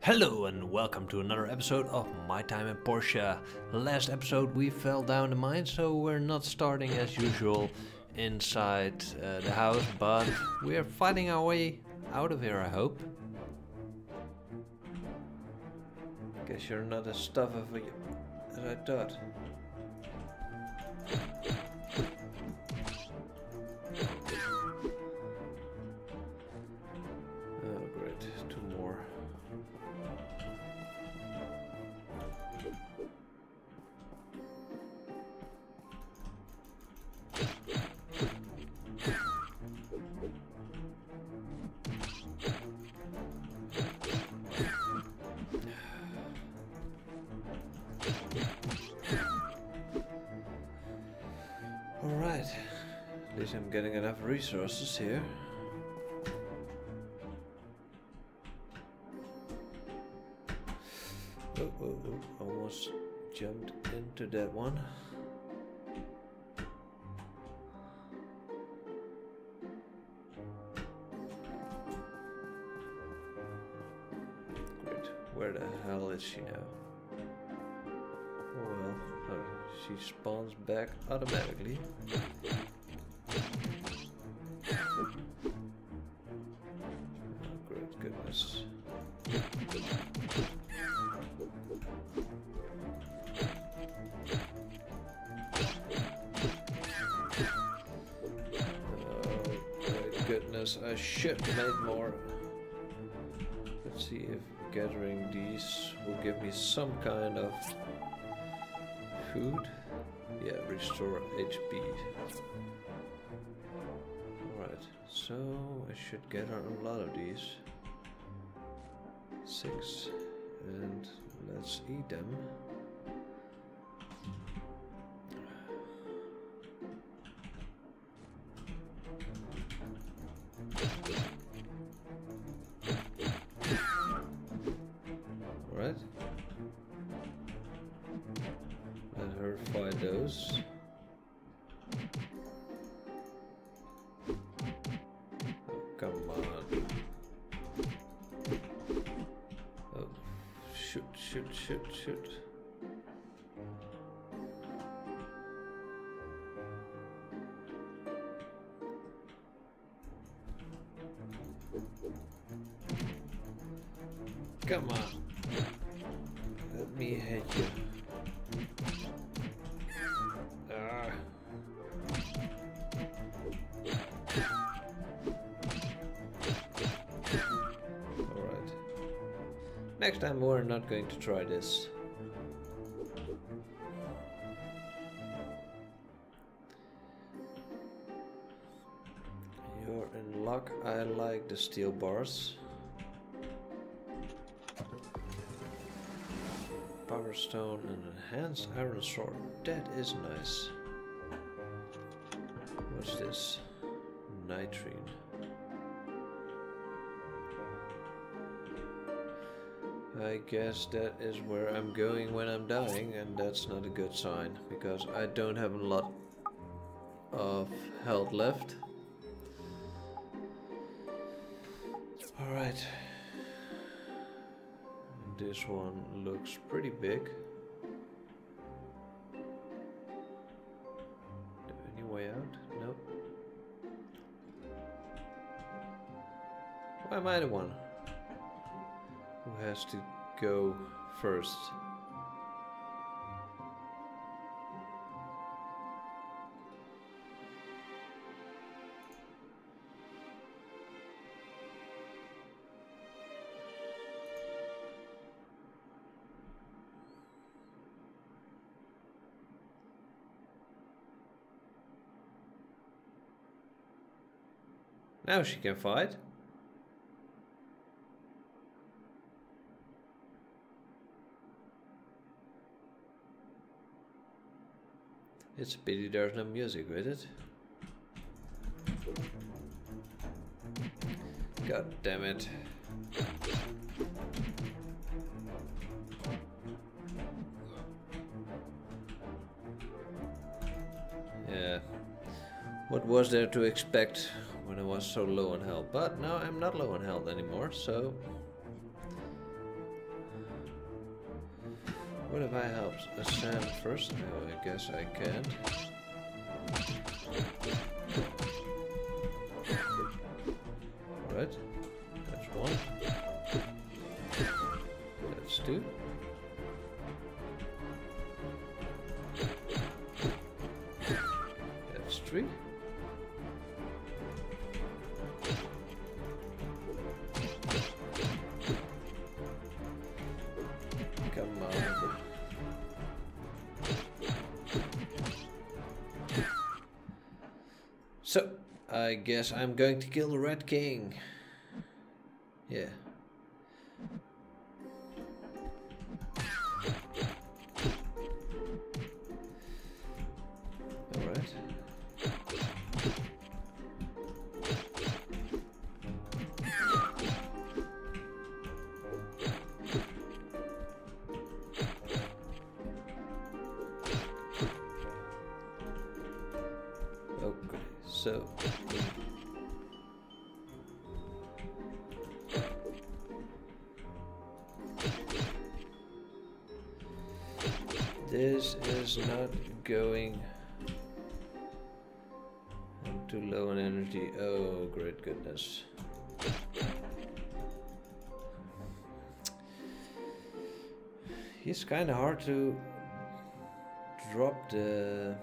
Hello and welcome to another episode of My Time in Porsche. Last episode we fell down the mine, so we're not starting as usual inside the house, but we're fighting our way out of here, I hope. Guess you're not as tough as I thought. Oh great, two more. Alright, at least I'm getting enough resources here. Oh, almost jumped into that one. Great, where the hell is she now? Well, she spawns back automatically. Oh, great goodness. Oh, great goodness, I should have made more. Let's see if gathering these will give me some kind of food. Yeah, restore HP. Alright, so I should gather a lot of these. 6. And let's eat them. Alright. Let her fight those. Oh, come on. Oh, shoot. Come on. Let me hit you. Alright. Next time we're not going to try this. You're in luck. I like the steel bars. Power stone and enhanced iron sword. That is nice. What's this? Nitrine. I guess that is where I'm going when I'm dying, and that's not a good sign because I don't have a lot of health left. Alright. This one looks pretty big. Any way out? Nope. Why am I the one who has to go first? Now she can fight. It's a pity there's no music with it. God damn it. Yeah. What was there to expect when I was so low on health? But now I'm not low on health anymore, so What if I help Sam first? Oh, I guess I can't. Alright, that's one. That's two. That's three. Come on. So, I guess I'm going to kill the Red King. Yeah. Alright. Okay, so this is not going. I'm too low on energy. Oh, great goodness. It's kind of hard to drop the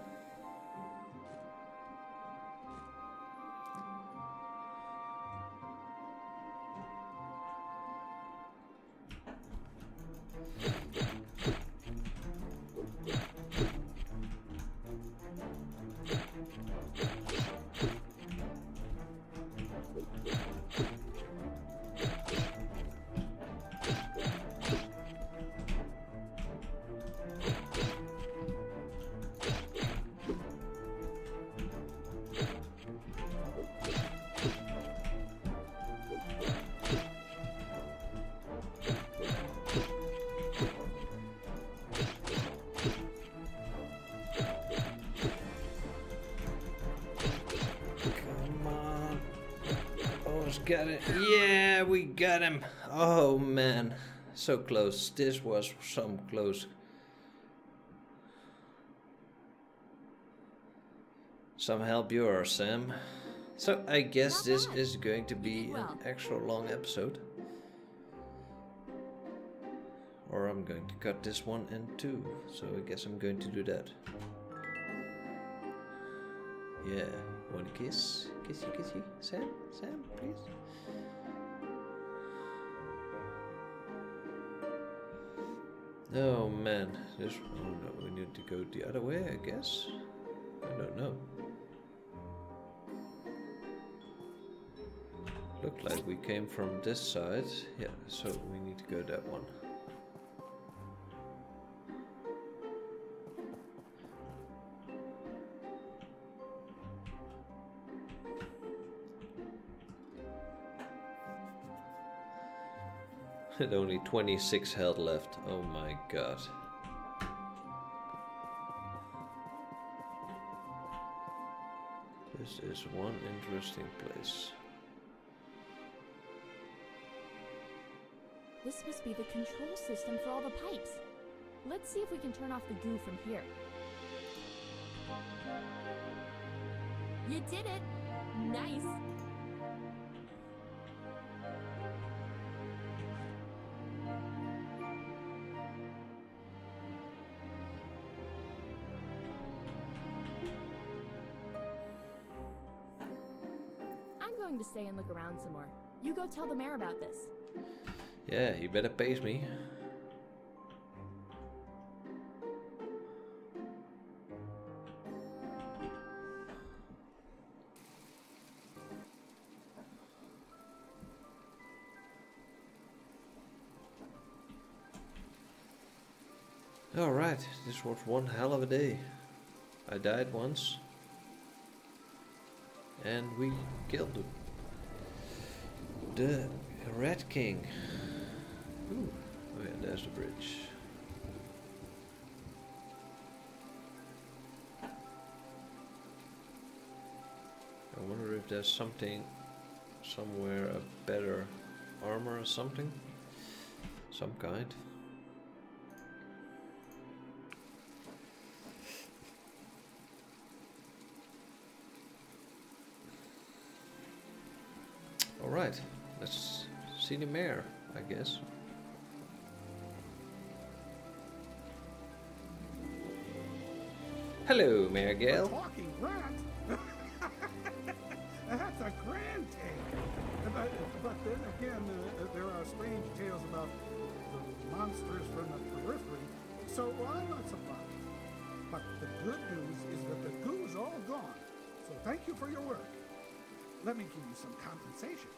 got it. Yeah, we got him. Oh man, so close. This was some close. Some help yours, Sam. So I guess this is going to be an extra long episode. Or I'm going to cut this one in two. So I guess I'm going to do that. Yeah, one kiss. Kissy, kissy. Sam, Sam, please. Oh man, this. Oh no, we need to go the other way, I guess. I don't know. Looked like we came from this side. Yeah, so we need to go that one. And only 26 health left. Oh my god. This is one interesting place. This must be the control system for all the pipes. Let's see if we can turn off the goo from here. You did it! Nice! I'm going to stay and look around some more. You go tell the mayor about this. Yeah, you better pace me. Alright, this was one hell of a day. I died once. And we killed him. The Red King. Ooh. Oh yeah, there's the bridge. I wonder if there's something somewhere, a better armor or something. Some kind. Alright, let's see the mayor, I guess. Hello, Mayor Gale. A talking rat? That's a grand tale. But then again, there are strange tales about the monsters from the periphery, so I'm not surprised. But the good news is that the goo's all gone. So thank you for your work. Let me give you some compensation.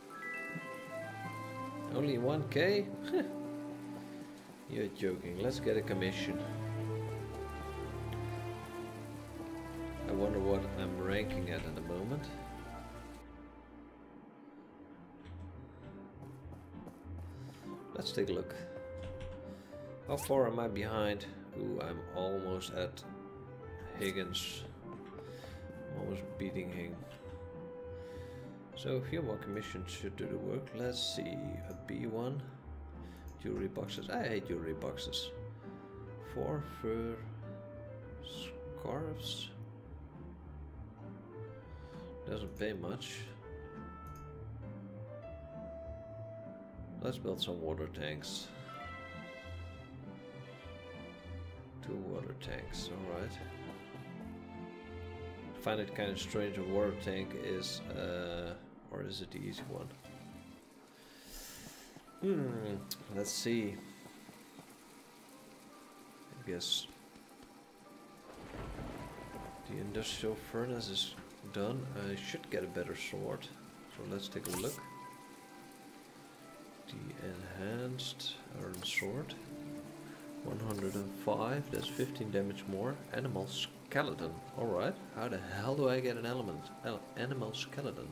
Only 1K? You're joking. Let's get a commission. I wonder what I'm ranking at the moment. Let's take a look. How far am I behind? Ooh, I'm almost at Higgins. I'm almost beating him. So a few more commissions should do the work. Let's see. A B1. Jewelry boxes. I hate jewelry boxes. 4 fur scarves. Doesn't pay much. Let's build some water tanks. 2 water tanks, alright. I find it kind of strange a water tank is, or is it the easy one? Let's see. I guess the industrial furnace is done. I should get a better sword. So let's take a look. The enhanced iron sword. 105, that's 15 damage more. Animal skeleton. Alright. How the hell do I get an animal skeleton?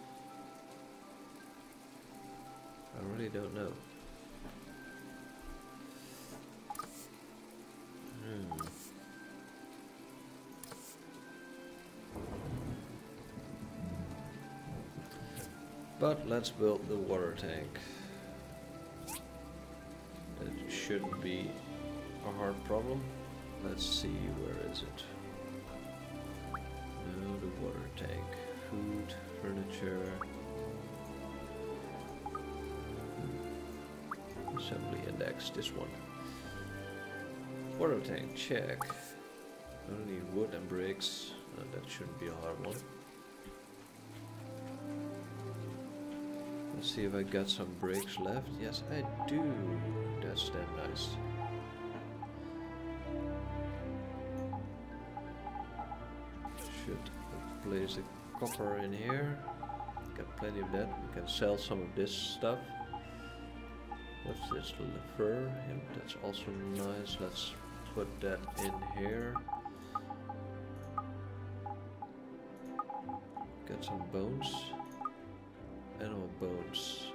I really don't know. But let's build the water tank. That shouldn't be a hard problem. Let's see, where is it? No, the water tank. Food, furniture. Assembly index, this one. Water tank, check. Only wood and bricks. That shouldn't be a hard one. Let's see if I got some bricks left. Yes, I do. That's damn nice. Should place the copper in here. Got plenty of that. We can sell some of this stuff. What's this? Fur? Yep, that's also nice. Let's put that in here. Got some bones. Animal bones.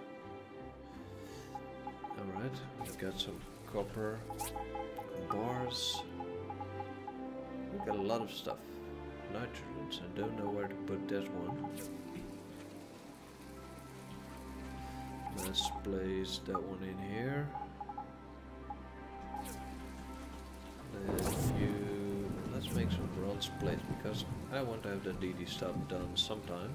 Alright, we got some copper bars. We got a lot of stuff. Nitrogens, I don't know where to put that one. Let's place that one in here. Let's make some bronze plates because I want to have the DD stuff done sometime.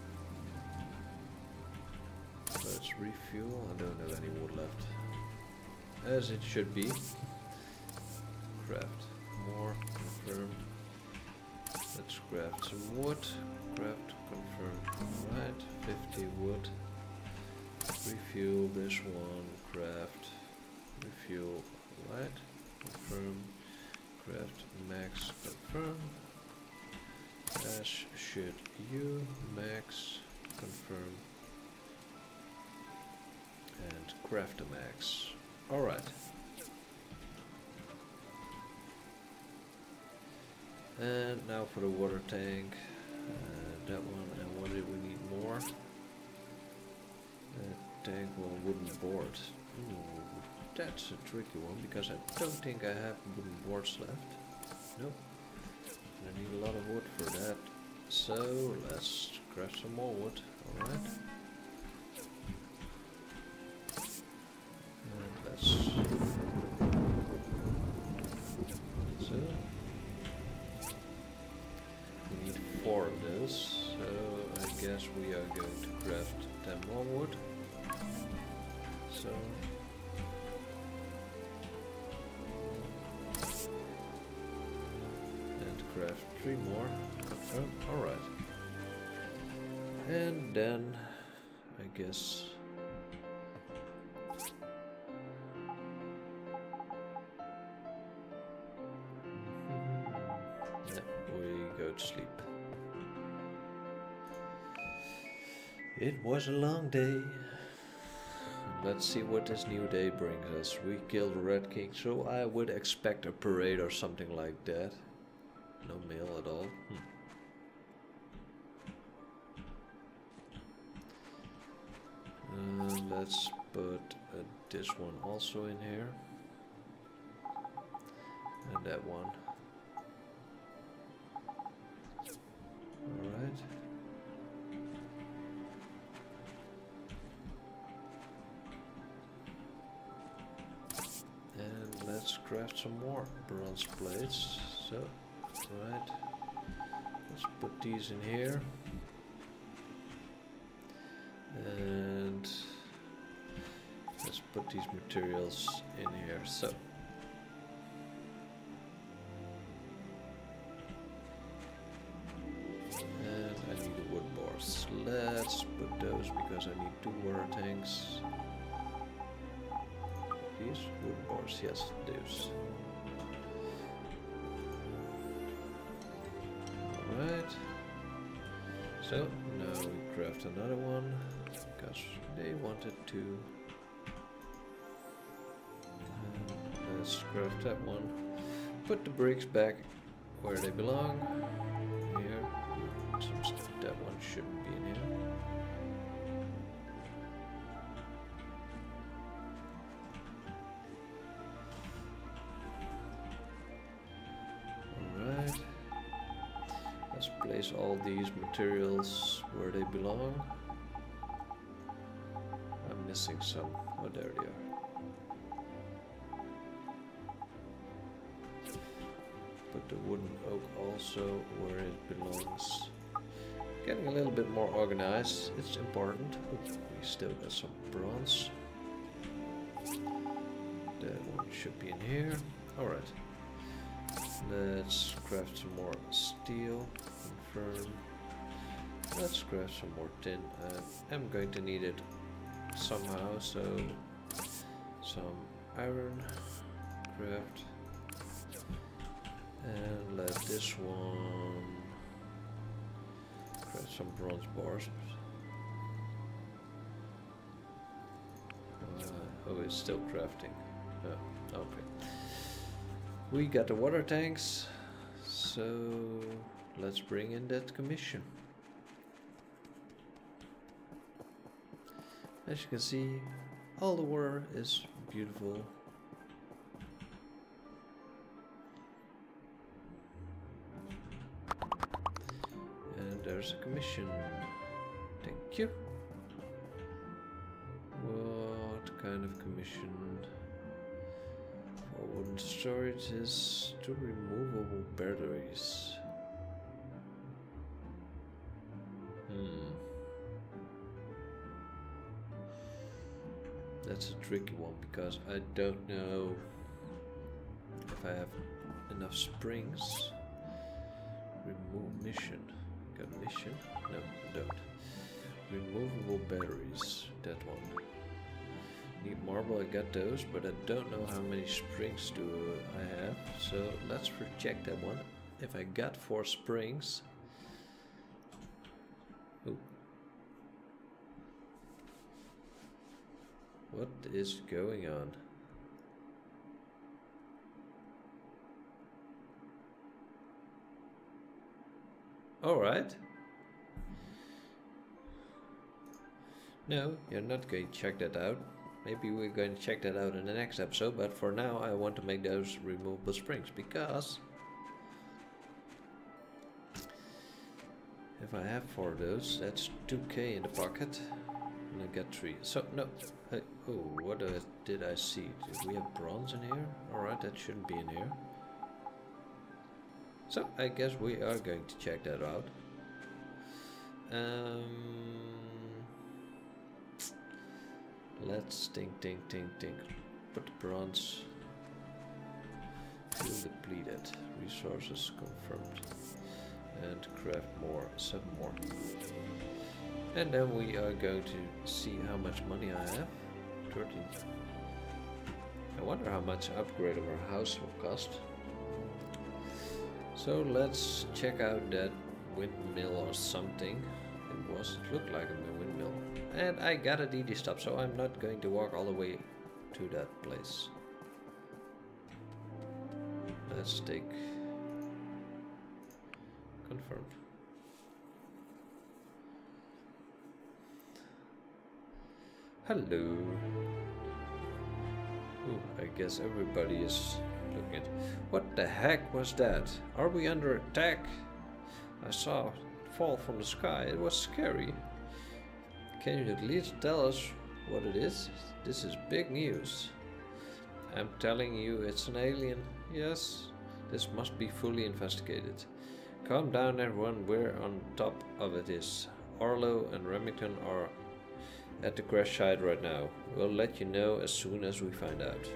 Let's refuel. I don't have any wood left. As it should be. Craft more. Confirm. Let's craft some wood. Craft. Confirm. Alright. 50 wood. Refuel this one. Craft. Refuel. Alright. Confirm. Craft. Max. Confirm. As should you. Max. Confirm. And craft a max. Alright. And now for the water tank. That one, and what did we need more? Tank, well, wooden board. Ooh, that's a tricky one because I don't think I have wooden boards left. Nope. I need a lot of wood for that. So let's craft some more wood. Alright. So we need 4 of those, so I guess we are going to craft 10 more wood. So and craft 3 more. Confirm. Alright. And then I guess we go to sleep. It was a long day. Let's see what this new day brings us. We killed the Red King, so I would expect a parade or something like that. No mail at all. Let's put this one also in here. And that one. Alright. And let's craft some more bronze plates. So, right. Let's put these in here. And let's put these materials in here. So and I need the wood bars. Let's put those because I need 2 water tanks. These wood bars, yes, those. Alright. So now we craft another one because they wanted to. Let's craft that one. Put the bricks back where they belong. Here. Some stuff. That one shouldn't be in here. Alright. Let's place all these materials where they belong. I'm missing some. Oh, there they are. Put the wooden oak also where it belongs. Getting a little bit more organized. It's important. Oops, we still got some bronze. That one should be in here. Alright. Let's craft some more steel. Confirm. Let's craft some more tin. I'm going to need it somehow, so some iron. Craft. And let this one craft some bronze bars. Oh, it's still crafting. Okay. We got the water tanks, so let's bring in that commission. As you can see, all the water is beautiful. And there's a commission. Thank you. What kind of commission? For wooden storage is 2 removable batteries. That's a tricky one because I don't know if I have enough springs. Remove mission. Got mission? No, I don't. Removable batteries. That one. Need marble, I got those, but I don't know how many springs do I have. So let's recheck that one. If I got 4 springs. Ooh. What is going on? Alright. No, you're not going to check that out. Maybe we're going to check that out in the next episode, but for now I want to make those removable springs because if I have 4 of those, that's 2k in the pocket. And I got 3. So, no. Hey, oh, what did I see? Did we have bronze in here? Alright, that shouldn't be in here. So, I guess we are going to check that out. Let's think. Put the bronze. Fuel depleted. Resources confirmed. And craft more. 7 more. And then we are going to see how much money I have. 13. I wonder how much upgrade of our house will cost. So let's check out that windmill or something. It looked like a windmill. And I got a DD stop, so I'm not going to walk all the way to that place. Let's take confirmed. Hello. Ooh, I guess everybody is looking at. What the heck was that? Are we under attack? I saw it fall from the sky. It was scary. Can you at least tell us what it is? This is big news. I'm telling you, it's an alien. Yes, this must be fully investigated. Calm down, everyone. We're on top of it. Arlo and Remington are at the crash site right now. We'll let you know as soon as we find out.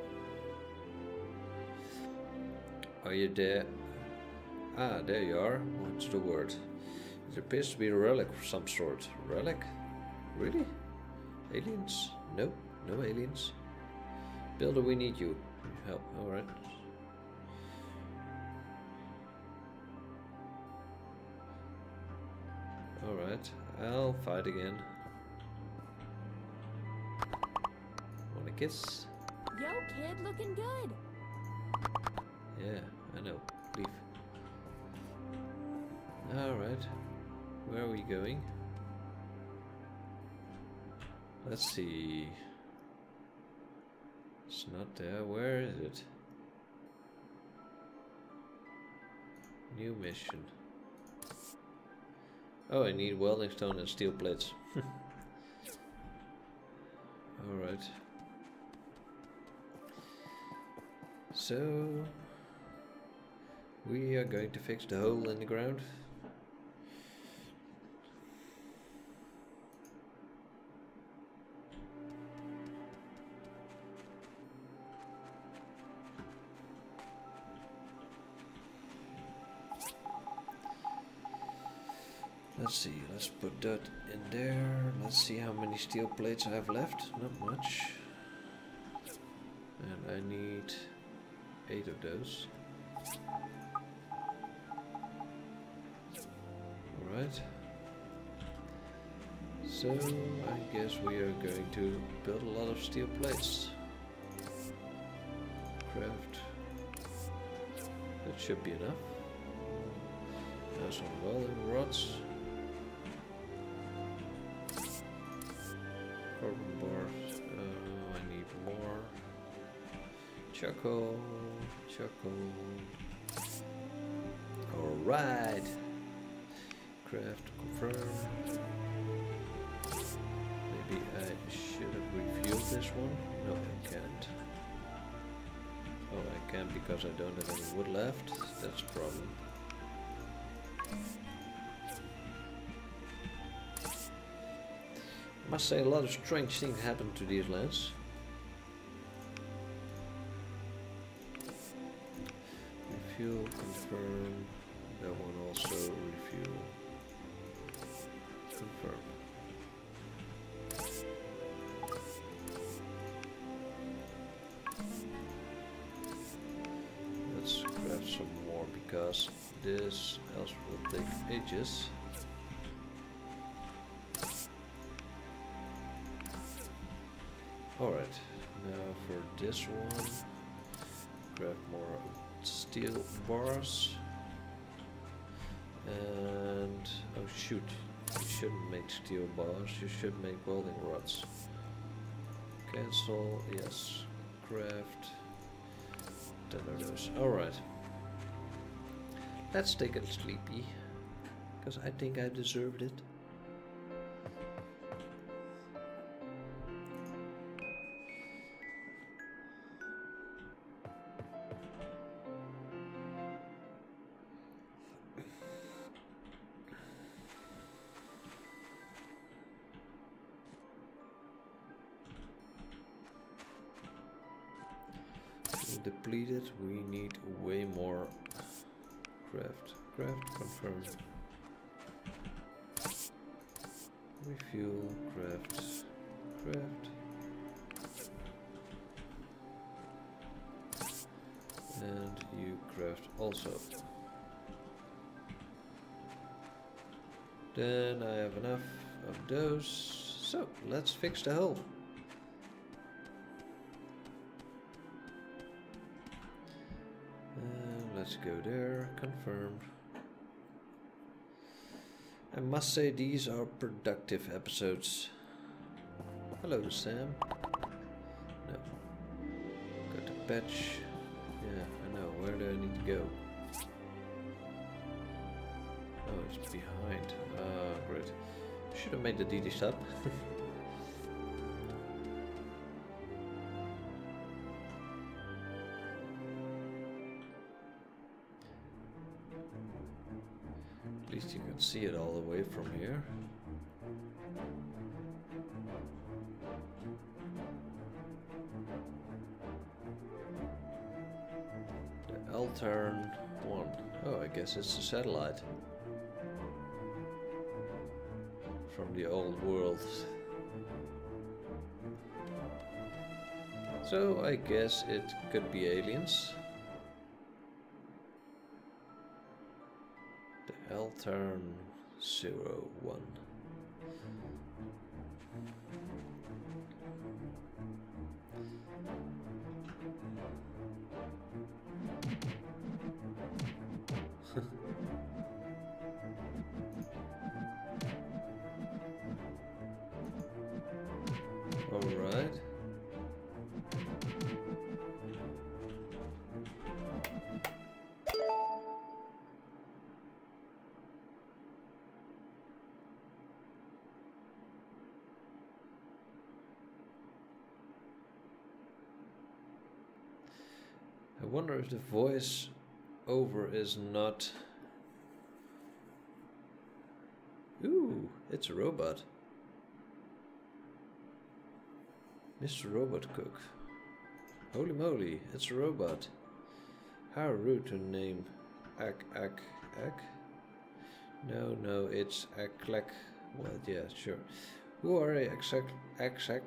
Are you there? Ah, there you are. What's the word? It appears to be a relic of some sort. Relic? Really? Aliens? No, no aliens. Builder, we need you. Help. Alright. Alright, I'll fight again. Want a kiss? Yo, kid, looking good. Yeah, I know. Leave. Alright. Where are we going? Let's see. It's not there. Where is it? New mission. Oh, I need welding stone and steel plates. Alright. So we are going to fix the hole in the ground. Let's see, let's put that in there. Let's see how many steel plates I have left. Not much. And I need 8 of those. Alright. So I guess we are going to build a lot of steel plates. Craft. That should be enough. Now some welding rods. Carbon bars. I need more. Choco. Alright. Craft confirm. Maybe I should have refueled this one. No, I can't. Oh, I can't because I don't have any wood left. That's a problem. I must say a lot of strange things happen to these lands. Refuel, confirm. That one also refuel. Confirm. Let's grab some more because this else will take ages. Alright, now for this one, grab more steel bars. And, oh shoot, you shouldn't make steel bars, you should make welding rods. Cancel, yes, craft, 10 of those. Alright, let's take a sleepy, because I think I deserved it. depleted. We need way more craft. Craft confirmed. Refuel, craft, craft. And you craft also. Then I have enough of those. So let's fix the hull. Let's go there, confirmed. I must say these are productive episodes. Hello Sam. No. Got the patch. Yeah, I know. Where do I need to go? Oh, it's behind. Great. Should have made the DD stop. At least you can see it all the way from here. The Altern 1. Oh, I guess it's a satellite. From the old world. So I guess it could be aliens. The Altern 01. Alright. I wonder if the voice over is not... Ooh, it's a robot. Mr. Robot Cook. Holy moly, it's a robot. How rude to name Ak. No, it's Aklek. Well, yeah, sure. Who are you exact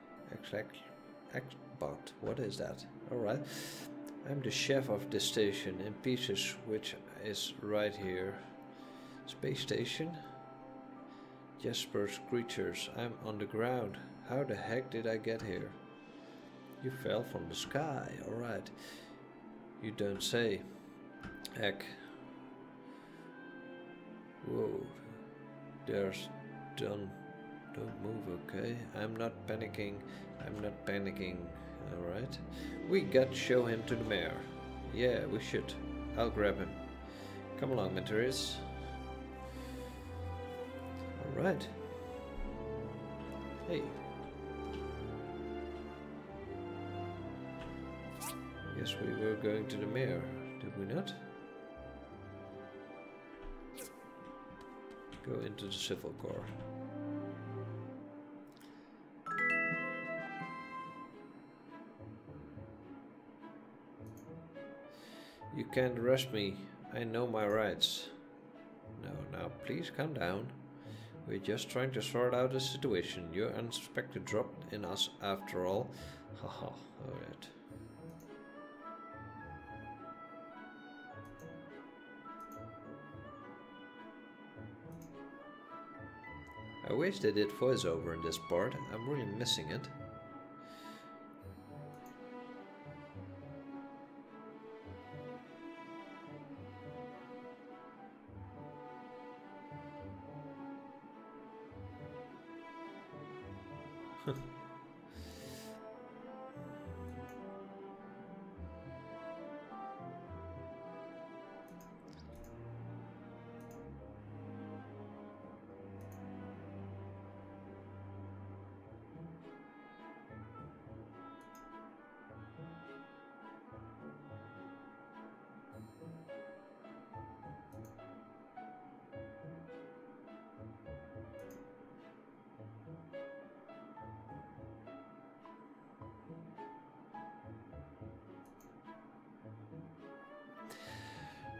bot? What is that? Alright. I'm the chef of this station in pieces, which is right here. Space station? Jasper's creatures. I'm on the ground. How the heck did I get here? You fell from the sky. Alright. You don't say. Heck. Whoa. There's done. Don't move, okay? I'm not panicking. Alright. We got to show him to the mayor. Yeah, we should. I'll grab him. Come along, Mentorius. Alright. Hey. Guess we were going to the mayor, did we not? Go into the civil corps. You can't arrest me. I know my rights. No, now please calm down. We're just trying to sort out the situation. Your unsuspected dropped in us after all. Haha, alright. I wish they did voiceover in this part. I'm really missing it.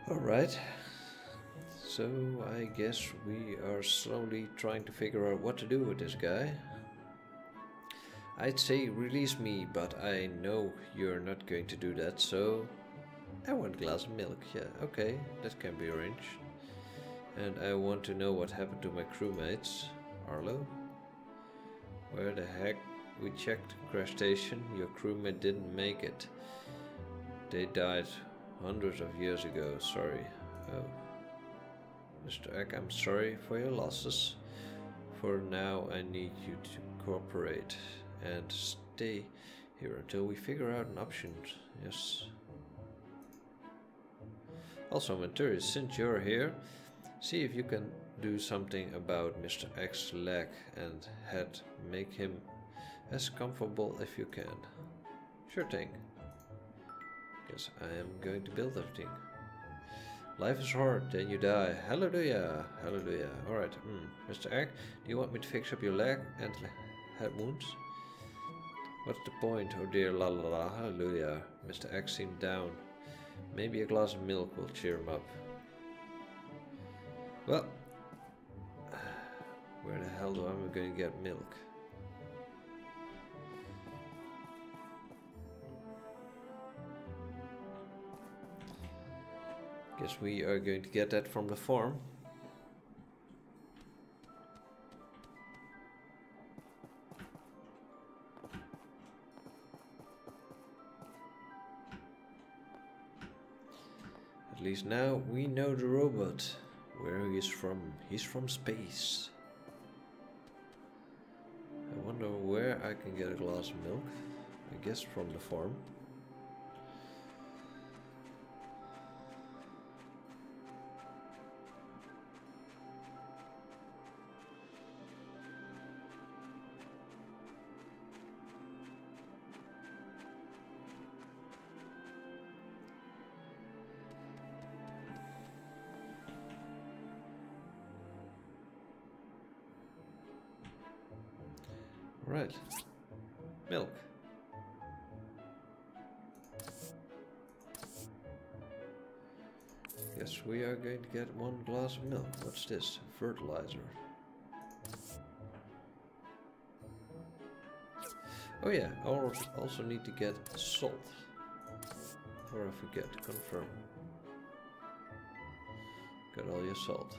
Alright. So I guess we are slowly trying to figure out what to do with this guy. I'd say release me, but I know you're not going to do that, so I want a glass of milk. Yeah, okay, that can be arranged. And I want to know what happened to my crewmates. Arlo? Where the heck? We checked crash station. Your crewmate didn't make it. They died hundreds of years ago. Sorry. Oh. Mr. Egg, I'm sorry for your losses. For now, I need you to cooperate and stay here until we figure out an option. Yes. Also, Maturi, since you're here, see if you can do something about Mr. X's leg and head. Make him as comfortable if you can. Sure thing. Guess I am going to build everything. Life is hard, then you die. Hallelujah, hallelujah. Alright, Mr. Egg, do you want me to fix up your leg and head wounds? What's the point? Oh dear, la la la, hallelujah. Mr. Egg seemed down. Maybe a glass of milk will cheer him up. Well, where the hell am I going to get milk? Guess we are going to get that from the farm. At least now we know the robot, where he is from. He's from space. I wonder where I can get a glass of milk. I guess from the farm. Right, milk. Guess we are going to get one glass of milk. What's this? Fertilizer. Oh yeah, I also need to get salt. Or I forget, confirm. Got all your salt.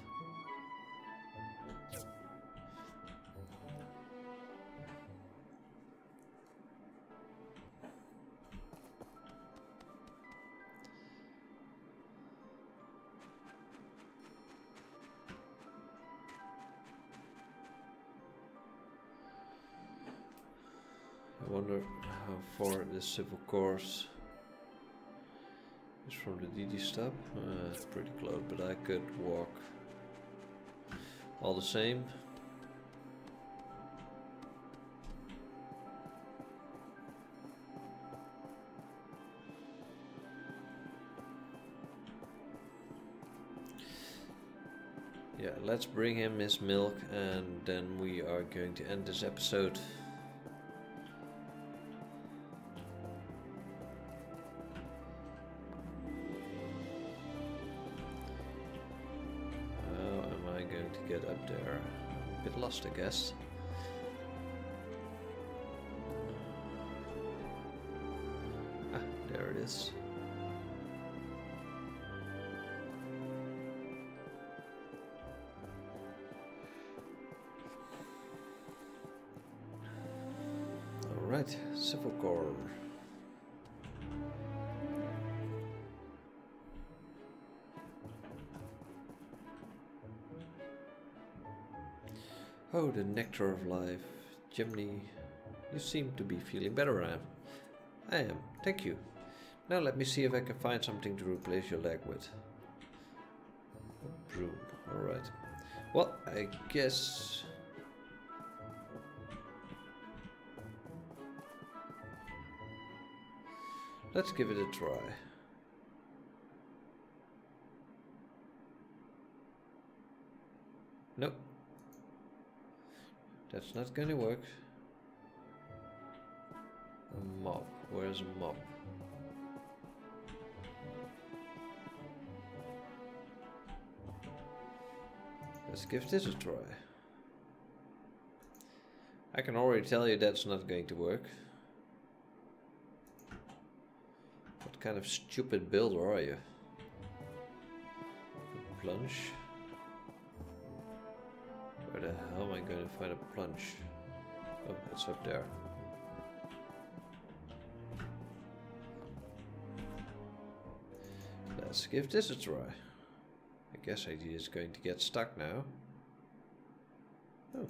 I wonder how far this civil course is from the DD stop. It's pretty close, but I could walk. All the same. Yeah, let's bring him his milk and then we are going to end this episode. Get up there. A bit lost, I guess. Ah, there it is. All right, civil core. Oh, the nectar of life. Jimny, you seem to be feeling better, I am, thank you. Now let me see if I can find something to replace your leg with. A broom, alright. Well, I guess... let's give it a try. Nope. That's not gonna work. A mop. Where's a mop? Let's give this a try. I can already tell you that's not going to work. What kind of stupid builder are you? Plunge? Where the hell am I going to find a plunge? Oh, it's up there. Let's give this a try. I guess he is going to get stuck now. Oh.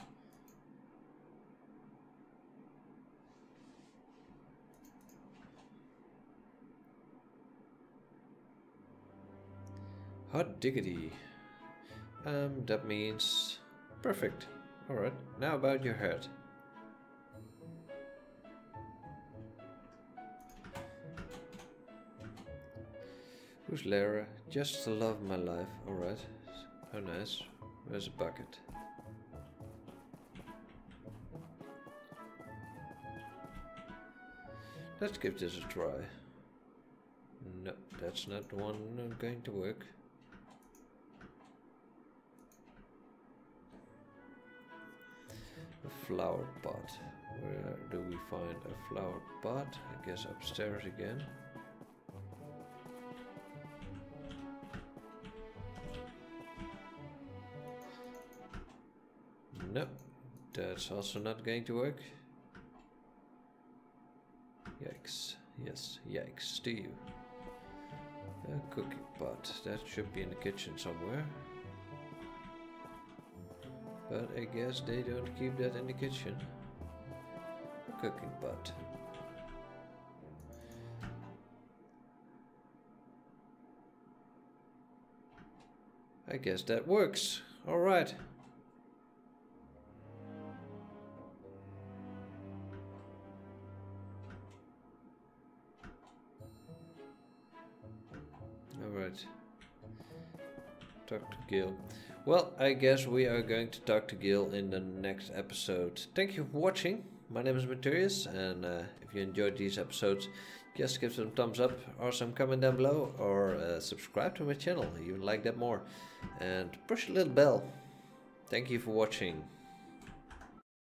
Hot diggity. That means perfect. Alright, now about your head. Who's Lara? Just the love of my life. Alright. Oh nice. Where's a bucket? Let's give this a try. No, that's not the one going to work. A flower pot. Where do we find a flower pot? I guess upstairs again. No, that's also not going to work. Yikes. Yes, yikes to you. A cooking pot. That should be in the kitchen somewhere. But I guess they don't keep that in the kitchen. A cooking pot. I guess that works. Alright. Alright. Talk to Gil. Well, I guess we are going to talk to Gil in the next episode. Thank you for watching. My name is Materius, and if you enjoyed these episodes, just give some thumbs up or some comment down below, or subscribe to my channel. You would like that more. And push the little bell. Thank you for watching.